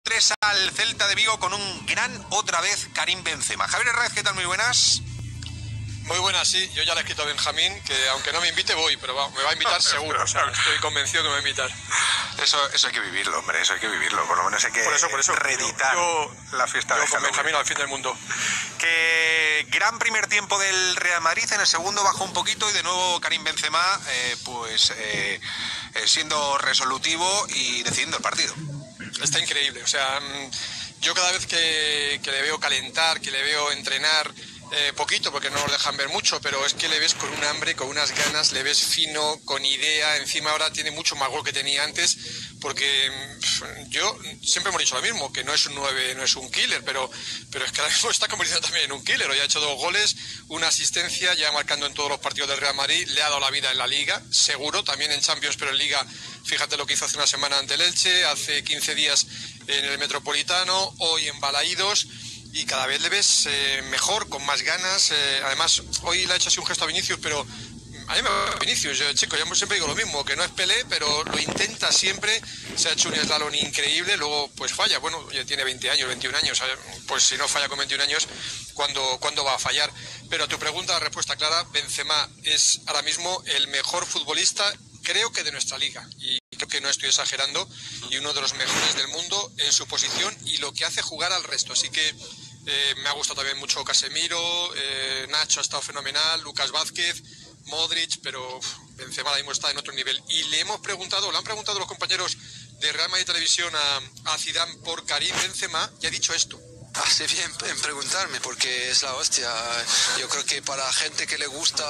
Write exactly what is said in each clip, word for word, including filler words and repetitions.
tres al Celta de Vigo con un gran, otra vez, Karim Benzema. Javier Herrera, ¿qué tal? Muy buenas. Muy buenas, sí. Yo ya le he escrito a Benjamín que aunque no me invite voy, pero va, me va a invitar seguro. O sea, estoy convencido que me va a invitar. Eso, eso hay que vivirlo, hombre, eso hay que vivirlo. Por lo menos hay que por eso, por eso, reeditar yo, la fiesta yo de con Halloween. Benjamín al fin del mundo. Que gran primer tiempo del Real Madrid, en el segundo bajó un poquito y de nuevo Karim Benzema eh, pues eh, eh, siendo resolutivo y decidiendo el partido. Está increíble, o sea, yo cada vez que, que le veo calentar, que le veo entrenar, eh, poquito porque no nos dejan ver mucho, pero es que le ves con un hambre, con unas ganas, le ves fino, con idea, encima ahora tiene mucho más gol que tenía antes, porque pff, yo siempre hemos dicho lo mismo, que no es un nueve, no es un killer, pero, pero es que ahora mismo está convirtiendo también en un killer. Hoy ha hecho dos goles, una asistencia, ya marcando en todos los partidos del Real Madrid, le ha dado la vida en la Liga, seguro, también en Champions, pero en Liga, fíjate lo que hizo hace una semana ante el Elche, hace quince días en el Metropolitano, hoy en Balaídos, y cada vez le ves eh, mejor, con más ganas. Eh, además, hoy le ha hecho así un gesto a Vinicius, pero a mí me va Vinicius, yo, chico, yo siempre digo lo mismo, que no es Pelé, pero lo intenta siempre, se ha hecho un slalom increíble, luego pues falla, bueno, ya tiene veinte años, veintiún años, pues si no falla con veintiún años, ¿cuándo, ¿cuándo va a fallar? Pero a tu pregunta, la respuesta clara, Benzema es ahora mismo el mejor futbolista, creo que de nuestra liga, y creo que no estoy exagerando, y uno de los mejores del mundo en su posición y lo que hace jugar al resto, así que eh, me ha gustado también mucho Casemiro, eh, Nacho ha estado fenomenal, Lucas Vázquez, Modric, pero Benzema ahora mismo está en otro nivel. Y le hemos preguntado, le han preguntado los compañeros de Real Madrid Televisión a, a Zidane por Karim Benzema y ha dicho esto. Hace bien en preguntarme porque es la hostia. Yo creo que para gente que le gusta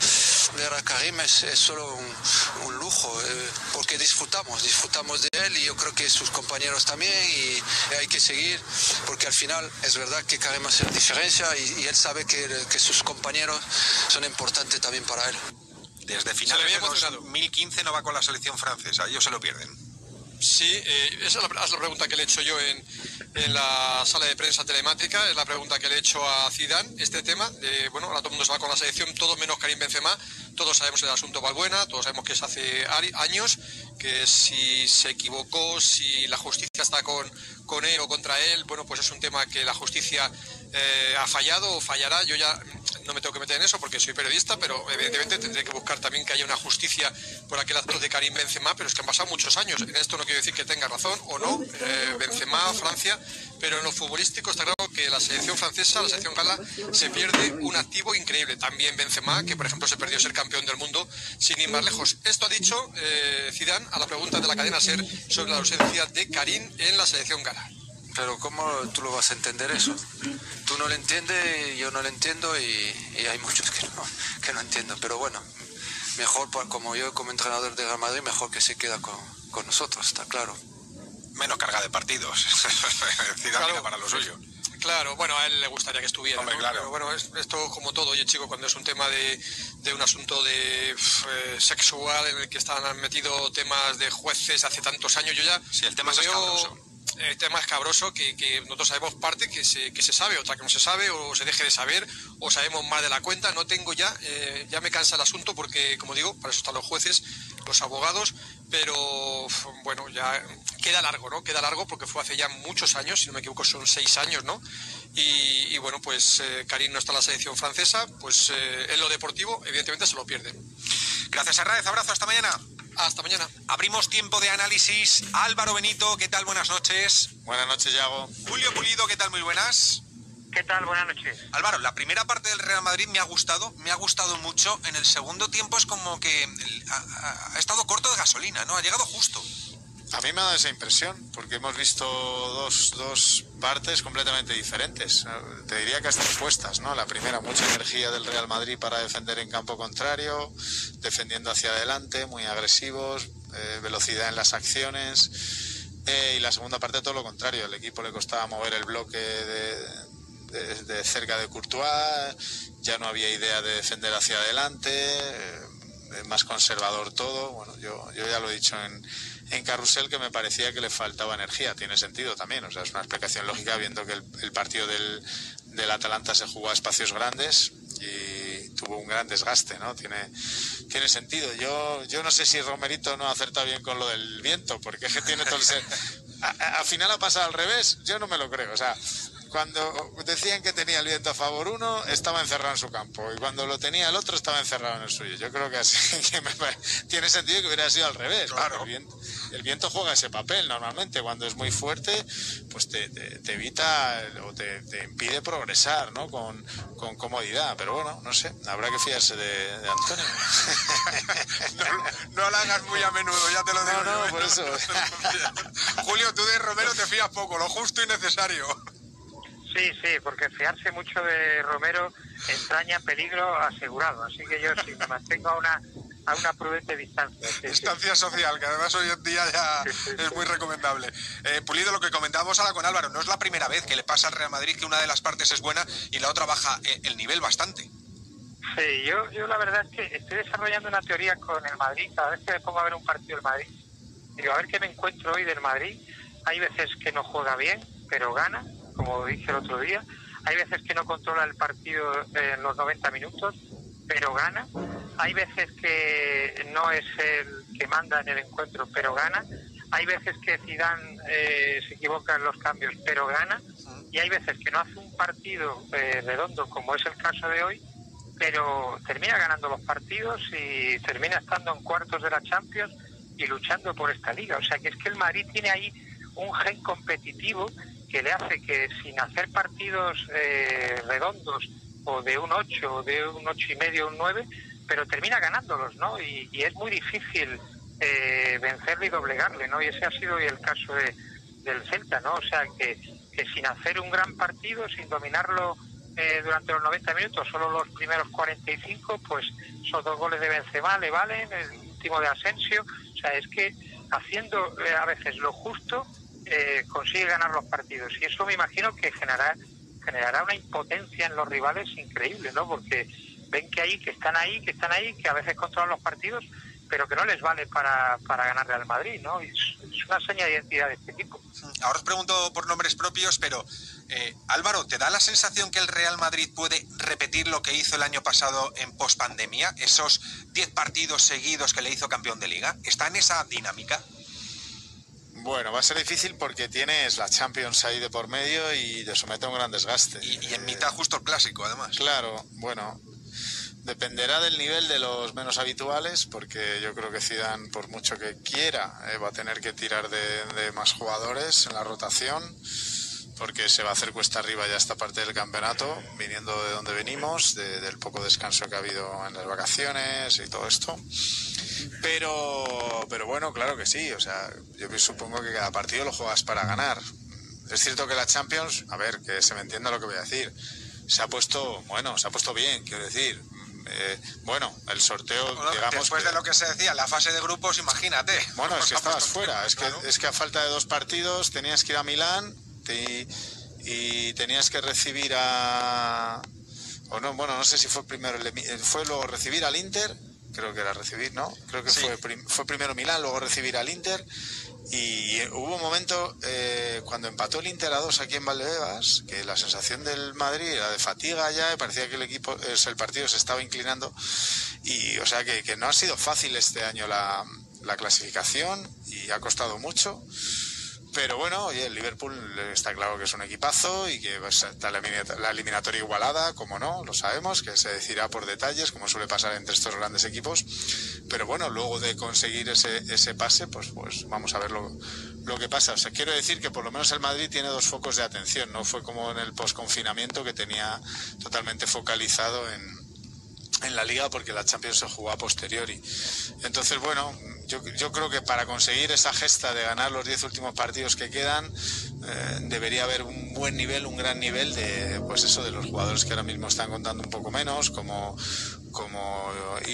ver a Karim es, es solo un, un lujo, eh, porque disfrutamos, disfrutamos de él y yo creo que sus compañeros también y, y hay que seguir porque al final es verdad que Karim hace la diferencia y, y él sabe que, que sus compañeros son importantes también para él. Desde finales de dos mil quince no va con la selección francesa, ellos se lo pierden. Sí, eh, esa es la, es la pregunta que le he hecho yo en, en la sala de prensa telemática, es la pregunta que le he hecho a Zidane, este tema, de, bueno, ahora todo el mundo se va con la selección, todo menos Karim Benzema, todos sabemos el asunto Valbuena, todos sabemos que es hace años, que si se equivocó, si la justicia está con, con él o contra él, bueno, pues es un tema que la justicia eh, ha fallado o fallará, yo ya no me tengo que meter en eso porque soy periodista, pero evidentemente tendré que buscar también que haya una justicia por aquel acto de Karim Benzema, pero es que han pasado muchos años, en esto no quiero decir que tenga razón o no, eh, Benzema, Francia, pero en lo futbolístico está claro que la selección francesa, la selección gala, se pierde un activo increíble, también Benzema, que por ejemplo se perdió ser campeón del mundo, sin ir más lejos. Esto ha dicho eh, Zidane a la pregunta de la cadena SER sobre la ausencia de Karim en la selección gala. Pero ¿cómo tú lo vas a entender eso? Tú no lo entiendes, yo no lo entiendo y, y hay muchos que no, que no entiendo. Pero bueno, mejor como yo como entrenador de Real Madrid, mejor que se queda con, con nosotros, está claro. Menos carga de partidos, Zidane claro, para lo suyo. Claro, bueno, a él le gustaría que estuviera, Hombre, ¿no? Claro. Pero bueno, es, esto como todo, oye chico, cuando es un tema de, de un asunto de eh, sexual en el que están metidos temas de jueces hace tantos años, yo ya... Sí, el tema es veo, escabroso. El tema escabroso que, que nosotros sabemos parte que se, que se sabe, otra que no se sabe, o se deje de saber, o sabemos más de la cuenta, no tengo ya, eh, ya me cansa el asunto porque, como digo, para eso están los jueces, los abogados, pero bueno, ya queda largo, ¿no? Queda largo porque fue hace ya muchos años, si no me equivoco son seis años, ¿no? Y, y bueno, pues eh, Karim no está en la selección francesa, pues eh, en lo deportivo evidentemente se lo pierden. Gracias, Herrera, abrazo, hasta mañana. Hasta mañana. Abrimos tiempo de análisis. Álvaro Benito, ¿qué tal? Buenas noches. Buenas noches, Yago. Julio Pulido, ¿qué tal? Muy buenas. ¿Qué tal? Buenas noches. Álvaro, la primera parte del Real Madrid me ha gustado, me ha gustado mucho. En el segundo tiempo es como que ha, ha estado corto de gasolina, ¿no? Ha llegado justo. A mí me ha dado esa impresión, porque hemos visto dos, dos partes completamente diferentes. Te diría que hasta opuestas, ¿no? La primera, mucha energía del Real Madrid para defender en campo contrario, defendiendo hacia adelante, muy agresivos, eh, velocidad en las acciones. Eh, y la segunda parte, todo lo contrario. El equipo le costaba mover el bloque de, de, de cerca de Courtois, ya no había idea de defender hacia adelante, eh, más conservador todo. Bueno, yo, yo ya lo he dicho en... en Carrusel, que me parecía que le faltaba energía. Tiene sentido también, o sea, es una explicación lógica viendo que el, el partido del, del Atalanta se jugó a espacios grandes y tuvo un gran desgaste, ¿no? Tiene, tiene sentido. Yo, yo no sé si Romerito no acerta bien con lo del viento, porque es que tiene todo el ser... al final ha pasado al revés, yo no me lo creo, o sea, cuando decían que tenía el viento a favor uno, estaba encerrado en su campo, y cuando lo tenía el otro, estaba encerrado en el suyo. Yo creo que así que me parece, tiene sentido que hubiera sido al revés. Claro. El viento, el viento juega ese papel normalmente, cuando es muy fuerte, pues te, te, te evita o te, te impide progresar, ¿no? Con, con comodidad, pero bueno, no sé, habrá que fiarse de, de Antonio. No, no la hagas muy a menudo, ya te lo digo. No, no, yo, por ¿eh? eso. Julio, tú de Romero te fías poco, lo justo y necesario. Sí, sí, porque fiarse mucho de Romero entraña peligro asegurado, así que yo sí me mantengo a una a una prudente distancia. Sí, Distancia sí. social, que además hoy en día ya Sí, sí, es sí. muy recomendable. Eh, Pulido, lo que comentábamos ahora con Álvaro, no es la primera vez que le pasa al Real Madrid que una de las partes es buena y la otra baja eh, el nivel bastante. Sí, yo, yo la verdad es que estoy desarrollando una teoría con el Madrid. Cada vez que me pongo a ver un partido del Madrid, digo, a ver qué me encuentro hoy del Madrid. Hay veces que no juega bien, pero gana, como dije el otro día. Hay veces que no controla el partido en los noventa minutos, pero gana. Hay veces que no es el que manda en el encuentro, pero gana. Hay veces que Zidane eh, se equivoca en los cambios, pero gana. Y hay veces que no hace un partido eh, redondo, como es el caso de hoy, pero termina ganando los partidos y termina estando en cuartos de la Champions y luchando por esta liga. O sea que es que el Madrid tiene ahí un gen competitivo que le hace que sin hacer partidos eh, redondos o de un ocho o de un ocho y medio, un nueve, pero termina ganándolos, ¿no? Y, y es muy difícil eh, vencerle y doblegarle, ¿no? Y ese ha sido hoy el caso de, del Celta, ¿no? O sea que, que sin hacer un gran partido, sin dominarlo eh, durante los noventa minutos, solo los primeros cuarenta y cinco, pues esos dos goles de Benzema le valen, el último de Asensio. O sea, es que haciendo eh, a veces lo justo, eh, consigue ganar los partidos. Y eso me imagino que generará, generará una impotencia en los rivales increíble, ¿no? Porque ven que ahí, que están ahí, que están ahí, que a veces controlan los partidos, pero que no les vale para, para ganarle al Madrid, ¿no? Es, es una seña de identidad de este equipo. Ahora os pregunto por nombres propios, pero eh, Álvaro, ¿te da la sensación que el Real Madrid puede repetir lo que hizo el año pasado en pospandemia? Esos diez partidos seguidos que le hizo campeón de Liga. ¿Está en esa dinámica? Bueno, va a ser difícil porque tienes la Champions ahí de por medio y te somete a un gran desgaste. Y, y en mitad justo el clásico, además. Claro, bueno, dependerá del nivel de los menos habituales, porque yo creo que Zidane, por mucho que quiera, eh, va a tener que tirar de, de más jugadores en la rotación, porque se va a hacer cuesta arriba ya esta parte del campeonato, viniendo de donde venimos, de, del poco descanso que ha habido en las vacaciones y todo esto. Pero, pero bueno, claro que sí, o sea, yo supongo que cada partido lo juegas para ganar. Es cierto que la Champions, a ver, que se me entienda lo que voy a decir, se ha puesto, bueno, se ha puesto bien, quiero decir. Eh, bueno, el sorteo, Bueno, digamos después que, de lo que se decía, la fase de grupos, imagínate. bueno, es que estabas fuera, es que, Claro. es que a falta de dos partidos tenías que ir a Milán te, y tenías que recibir a, o no, bueno, no sé si fue primero, el, fue luego recibir al Inter, creo que era recibir, ¿no? Creo que Sí. fue, prim, fue primero Milán, luego recibir al Inter. Y hubo un momento eh, cuando empató el Inter a dos aquí en Valdebebas, que la sensación del Madrid era de fatiga ya, y parecía que el equipo, eh, el partido se estaba inclinando. Y o sea que, que no ha sido fácil este año la, la clasificación y ha costado mucho. Pero bueno, oye, el Liverpool está claro que es un equipazo y que está la eliminatoria igualada, como no, lo sabemos, que se decidirá por detalles, como suele pasar entre estos grandes equipos. Pero bueno, luego de conseguir ese, ese pase, pues, pues vamos a ver lo, lo que pasa. O sea, quiero decir que por lo menos el Madrid tiene dos focos de atención, no fue como en el posconfinamiento que tenía totalmente focalizado en, en la Liga, porque la Champions se jugó a posteriori. Entonces, bueno, yo, yo creo que para conseguir esa gesta de ganar los diez últimos partidos que quedan, eh, debería haber un buen nivel, un gran nivel de, pues eso, de los jugadores que ahora mismo están contando un poco menos, como, como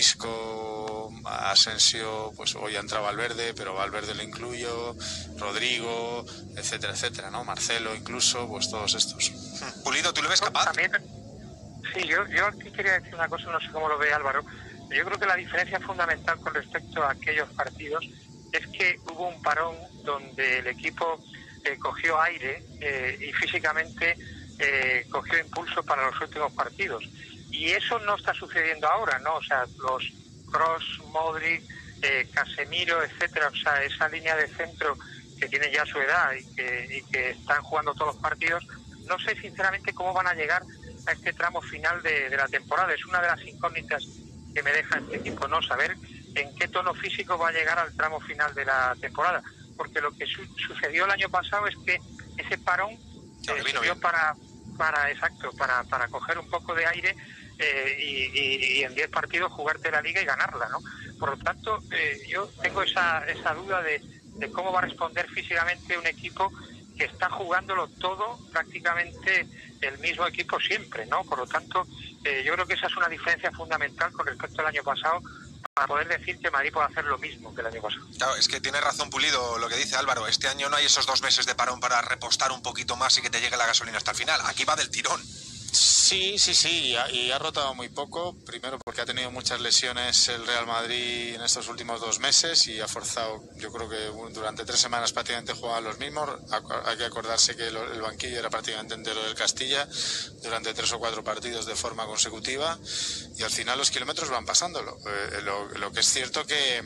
Isco, Asensio, pues hoy ha entrado Valverde, pero Valverde lo incluyo, Rodrigo, etcétera, etcétera, ¿no? Marcelo incluso, pues todos estos. Pulido, ¿tú lo ves capaz? También, sí, yo, yo aquí quería decir una cosa, no sé cómo lo ve Álvaro. Yo creo que la diferencia fundamental con respecto a aquellos partidos es que hubo un parón donde el equipo eh, cogió aire eh, y físicamente eh, cogió impulso para los últimos partidos. Y eso no está sucediendo ahora, ¿no? O sea, los Kroos, Modric, eh, Casemiro, etcétera, o sea, esa línea de centro que tienen ya su edad y que, y que están jugando todos los partidos, no sé sinceramente cómo van a llegar a este tramo final de, de la temporada. Es una de las incógnitas que me deja este equipo, no saber en qué tono físico va a llegar al tramo final de la temporada, porque lo que su sucedió el año pasado es que ese parón eh, sirvió para, para, exacto, para, para coger un poco de aire eh, y, y, y en diez partidos jugarte la liga y ganarla, ¿no? Por lo tanto, eh, yo tengo esa, esa duda de, de cómo va a responder físicamente un equipo que está jugándolo todo prácticamente el mismo equipo siempre, ¿no? Por lo tanto, eh, yo creo que esa es una diferencia fundamental con respecto al año pasado, para poder decir que Madrid puede hacer lo mismo que el año pasado. Claro, es que tiene razón Pulido lo que dice Álvaro. Este año no hay esos dos meses de parón para repostar un poquito más y que te llegue la gasolina hasta el final. Aquí va del tirón. Sí, sí, sí, y ha, y ha rotado muy poco, primero porque ha tenido muchas lesiones el Real Madrid en estos últimos dos meses y ha forzado, yo creo que durante tres semanas prácticamente jugaban los mismos. Hay que acordarse que el banquillo era prácticamente entero del Castilla durante tres o cuatro partidos de forma consecutiva y al final los kilómetros van pasándolo. Eh, lo, lo que es cierto que,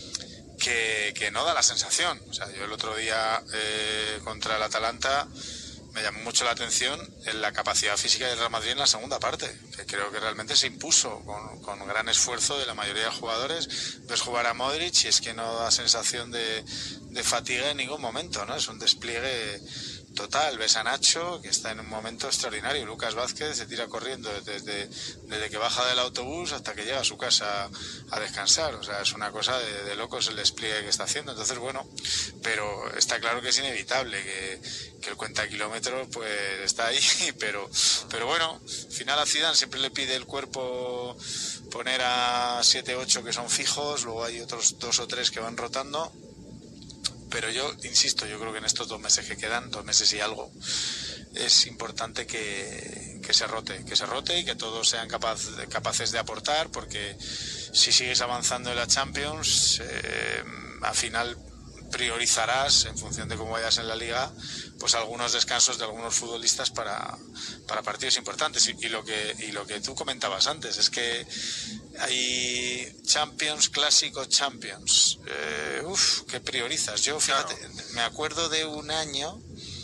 que, que no da la sensación. O sea, yo el otro día eh, contra el Atalanta me llamó mucho la atención en la capacidad física del Real Madrid en la segunda parte, que creo que realmente se impuso con, con gran esfuerzo de la mayoría de jugadores. Ves jugar a Modric y es que no da sensación de, de fatiga en ningún momento, ¿no? Es un despliegue total. Ves a Nacho, que está en un momento extraordinario. Lucas Vázquez se tira corriendo desde, desde que baja del autobús hasta que llega a su casa a descansar. O sea, es una cosa de, de locos el despliegue que está haciendo. Entonces, bueno, pero está claro que es inevitable, que, que el cuenta kilómetros pues está ahí, pero, pero bueno, al final a Zidane siempre le pide el cuerpo poner a siete ocho que son fijos, luego hay otros dos o tres que van rotando. Pero yo insisto, yo creo que en estos dos meses que quedan, dos meses y algo, es importante que, que se rote, que se rote y que todos sean capaz, capaces de aportar, porque si sigues avanzando en la Champions, eh, al final priorizarás, en función de cómo vayas en la Liga, pues algunos descansos de algunos futbolistas para, para partidos importantes. Y, y lo que y lo que tú comentabas antes, es que hay Champions, Clásico, Champions. Eh, uf, ¿qué priorizas? Yo, fíjate, claro, me acuerdo de un año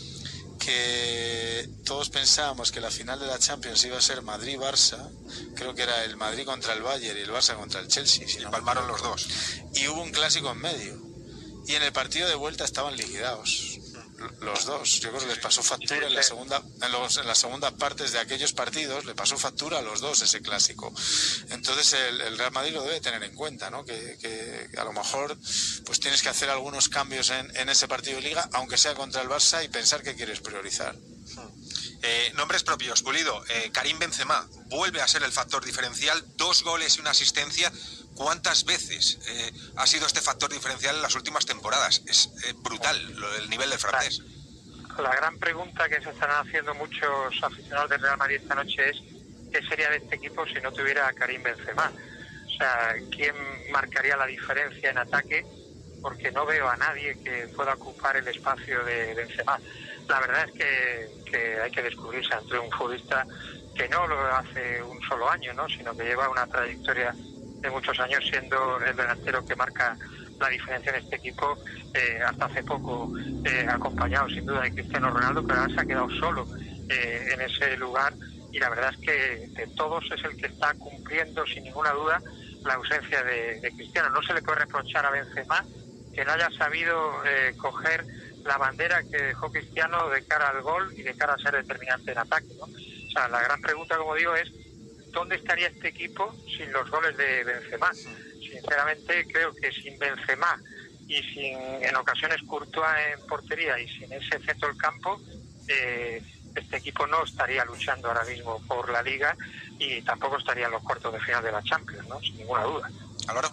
que todos pensábamos que la final de la Champions iba a ser Madrid-Barça. Creo que era el Madrid contra el Bayern y el Barça contra el Chelsea. Si y no palmaron los dos. Y hubo un clásico en medio. Y en el partido de vuelta estaban liquidados los dos. Yo creo que les pasó factura en la segunda, en, los, en las segundas partes de aquellos partidos, le pasó factura a los dos ese clásico. Entonces el, el Real Madrid lo debe tener en cuenta, ¿no? Que, que, que a lo mejor pues tienes que hacer algunos cambios en, en ese partido de Liga, aunque sea contra el Barça, y pensar qué quieres priorizar. Eh, nombres propios, Pulido. eh, Karim Benzema vuelve a ser el factor diferencial, dos goles y una asistencia. ¿Cuántas veces eh, ha sido este factor diferencial en las últimas temporadas? Es eh, brutal lo, el nivel del francés. La, la gran pregunta que se están haciendo muchos aficionados del Real Madrid esta noche es ¿qué sería de este equipo si no tuviera a Karim Benzema? O sea, ¿quién marcaría la diferencia en ataque? Porque no veo a nadie que pueda ocupar el espacio de Benzema. La verdad es que, que hay que descubrirse ante un futbolista que no lo hace un solo año, ¿no? Sino que lleva una trayectoria de muchos años siendo el delantero que marca la diferencia en este equipo, eh, hasta hace poco eh, acompañado sin duda de Cristiano Ronaldo, pero ahora se ha quedado solo eh, en ese lugar, y la verdad es que de todos es el que está cumpliendo sin ninguna duda la ausencia de, de Cristiano. No se le puede reprochar a Benzema que no haya sabido eh, coger la bandera que dejó Cristiano de cara al gol y de cara a ser determinante en ataque, ¿no? O sea, la gran pregunta, como digo, es ¿dónde estaría este equipo sin los goles de Benzema? Sinceramente, creo que sin Benzema y sin, en ocasiones, Courtois en portería y sin ese centro del campo, eh, este equipo no estaría luchando ahora mismo por la Liga y tampoco estaría en los cuartos de final de la Champions, ¿no? Sin ninguna duda. Álvaro.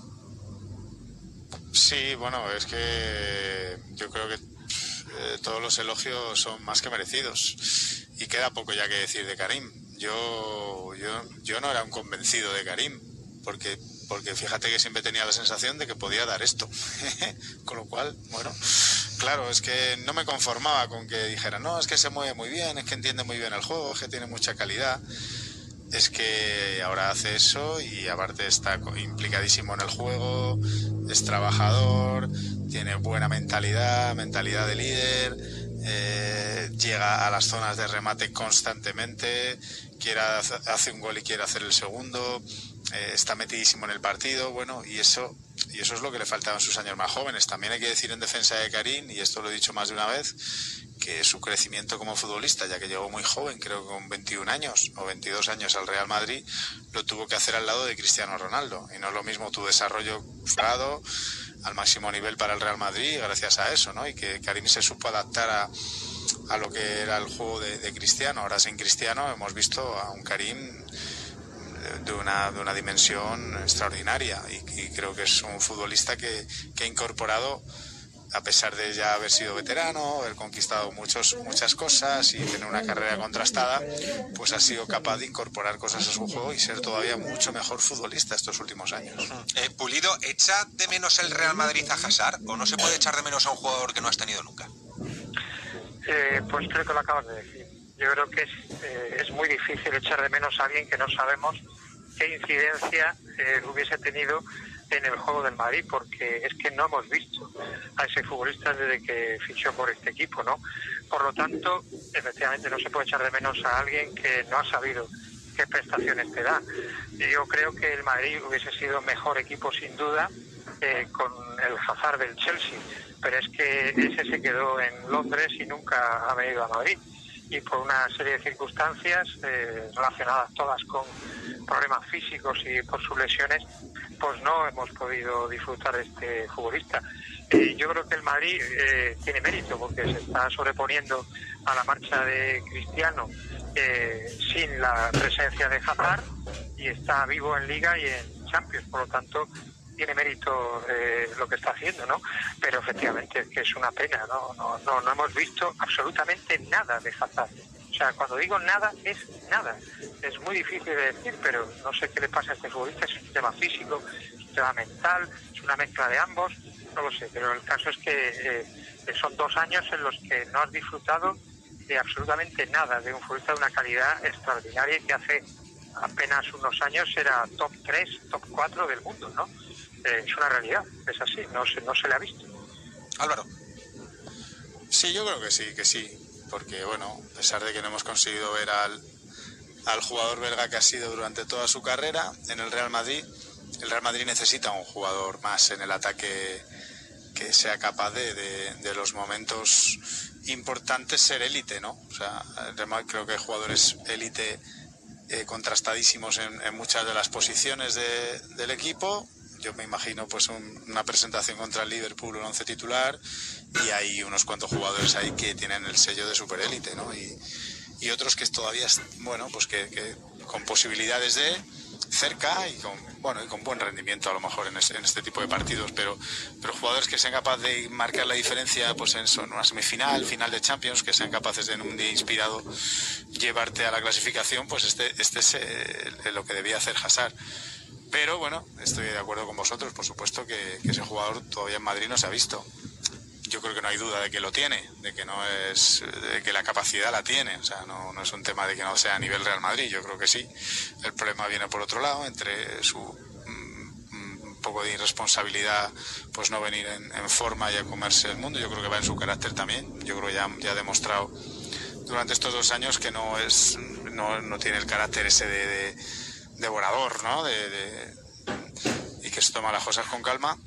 Sí, bueno, es que yo creo que eh, todos los elogios son más que merecidos y queda poco ya que decir de Karim. Yo, yo, yo no era un convencido de Karim, porque, porque fíjate que siempre tenía la sensación de que podía dar esto. Con lo cual, bueno, claro, es que no me conformaba con que dijera, no, es que se mueve muy bien, es que entiende muy bien el juego, es que tiene mucha calidad. es que ahora hace eso y aparte está implicadísimo en el juego, es trabajador, tiene buena mentalidad, mentalidad de líder, eh, llega a las zonas de remate constantemente, quiere, hace un gol y quiere hacer el segundo, eh, está metidísimo en el partido, bueno, y eso, y eso es lo que le faltaba en sus años más jóvenes. También hay que decir en defensa de Karim, y esto lo he dicho más de una vez, que su crecimiento como futbolista, ya que llegó muy joven, creo que con veintiún años o veintidós años al Real Madrid, lo tuvo que hacer al lado de Cristiano Ronaldo. Y no es lo mismo tu desarrollo frado al máximo nivel para el Real Madrid gracias a eso, ¿no? Y que Karim se supo adaptar a, a lo que era el juego de, de Cristiano. Ahora sin Cristiano hemos visto a un Karim de una, de una dimensión extraordinaria y, y creo que es un futbolista que, que ha incorporado, a pesar de ya haber sido veterano, haber conquistado muchos, muchas cosas y tener una carrera contrastada, pues ha sido capaz de incorporar cosas a su juego y ser todavía mucho mejor futbolista estos últimos años. Eh, Pulido, ¿echa de menos el Real Madrid a Hazard o no se puede echar de menos a un jugador que no has tenido nunca? Eh, pues creo que lo acabas de decir. Yo creo que es, eh, es muy difícil echar de menos a alguien que no sabemos qué incidencia eh, hubiese tenido en el juego del Madrid, porque es que no hemos visto a ese futbolista desde que fichó por este equipo, ¿no? Por lo tanto, efectivamente no se puede echar de menos a alguien que no ha sabido qué prestaciones te da. Yo creo que el Madrid hubiese sido mejor equipo sin duda eh, con el Hazard del Chelsea, pero es que ese se quedó en Londres y nunca ha venido a Madrid, y por una serie de circunstancias eh, relacionadas todas con problemas físicos y por sus lesiones, pues no hemos podido disfrutar de este futbolista. Eh, yo creo que el Madrid eh, tiene mérito porque se está sobreponiendo a la marcha de Cristiano eh, sin la presencia de Hazard y está vivo en Liga y en Champions, por lo tanto tiene mérito eh, lo que está haciendo, ¿no? Pero efectivamente es que es una pena, ¿no? No, no, no hemos visto absolutamente nada de Hazard. O sea, cuando digo nada, es nada. Es muy difícil de decir, pero no sé qué le pasa a este futbolista. Es un tema físico, es un tema mental, es una mezcla de ambos, no lo sé. Pero el caso es que eh, son dos años en los que no has disfrutado de absolutamente nada, de un futbolista de una calidad extraordinaria que hace apenas unos años era top tres, top cuatro del mundo, ¿no? Eh, es una realidad, es así, no se, no se le ha visto. Álvaro. Sí, yo creo que sí, que sí. Porque, bueno, a pesar de que no hemos conseguido ver al, al jugador belga que ha sido durante toda su carrera en el Real Madrid, el Real Madrid necesita un jugador más en el ataque que sea capaz de, de, de los momentos importantes ser élite, ¿no? O sea, creo que hay jugadores élite eh, contrastadísimos en, en muchas de las posiciones de, del equipo. Yo me imagino pues un, una presentación contra el Liverpool, un once titular, y hay unos cuantos jugadores ahí que tienen el sello de superélite, ¿no? Y, y otros que todavía, bueno, pues que, que con posibilidades de cerca y con, bueno, y con buen rendimiento a lo mejor en, ese, en este tipo de partidos, pero, pero jugadores que sean capaces de marcar la diferencia pues en, en una semifinal, final de Champions, que sean capaces de en un día inspirado llevarte a la clasificación, pues este, este es eh, lo que debía hacer Hazard. Pero bueno, estoy de acuerdo con vosotros, por supuesto que, que ese jugador todavía en Madrid no se ha visto. Yo creo que no hay duda de que lo tiene, de que no es, de que la capacidad la tiene, o sea, no, no es un tema de que no sea a nivel Real Madrid, yo creo que sí. El problema viene por otro lado, entre su mm, un poco de irresponsabilidad, pues no venir en, en forma y a comerse el mundo. Yo creo que va en su carácter también. Yo creo que ya, ya ha demostrado durante estos dos años que no es, no, no tiene el carácter ese de, de devorador, ¿no? De, de, y que se toma las cosas con calma,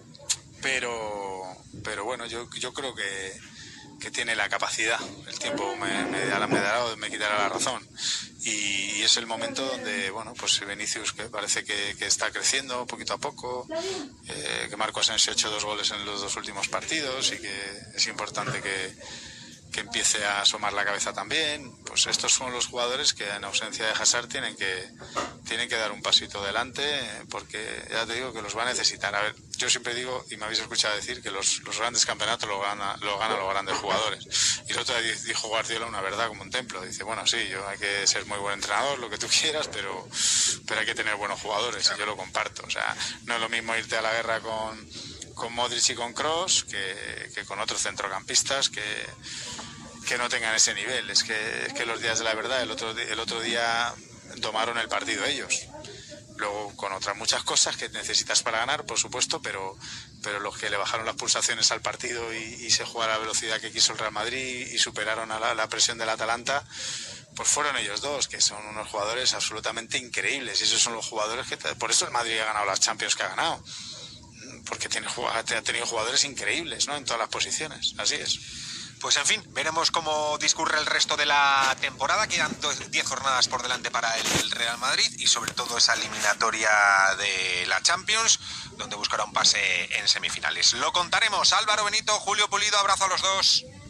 pero pero bueno, yo yo creo que, que tiene la capacidad. El tiempo me, me, me dará me quitará la razón y, y es el momento donde, bueno, pues Vinicius, que parece que, que está creciendo poquito a poco, eh, que Marco Asensio ha hecho dos goles en los dos últimos partidos y que es importante que que empiece a asomar la cabeza también. Pues estos son los jugadores que en ausencia de Hazard tienen que tienen que dar un pasito adelante, porque ya te digo que los va a necesitar. A ver, yo siempre digo, y me habéis escuchado decir, que los, los grandes campeonatos los ganan lo gana los grandes jugadores. Y el otro día dijo Guardiola una verdad como un templo. Dice, bueno, sí, yo hay que ser muy buen entrenador, lo que tú quieras, pero, pero hay que tener buenos jugadores, y yo lo comparto. O sea, no es lo mismo irte a la guerra con, con Modric y con Kroos que, que con otros centrocampistas que que no tengan ese nivel. Es que, es que los días de la verdad, el otro, el otro día domaron el partido ellos. Luego, con otras muchas cosas que necesitas para ganar, por supuesto, pero, pero los que le bajaron las pulsaciones al partido y, y se jugó a la velocidad que quiso el Real Madrid y superaron a la, la presión del Atalanta, pues fueron ellos dos, que son unos jugadores absolutamente increíbles. Y esos son los jugadores que... Por eso el Madrid ha ganado las Champions que ha ganado. Porque tiene, ha tenido jugadores increíbles, ¿no?, en todas las posiciones. Así es. Pues en fin, veremos cómo discurre el resto de la temporada. Quedan diez jornadas por delante para el Real Madrid y sobre todo esa eliminatoria de la Champions, donde buscará un pase en semifinales. Lo contaremos. Álvaro Benito, Julio Pulido, abrazo a los dos.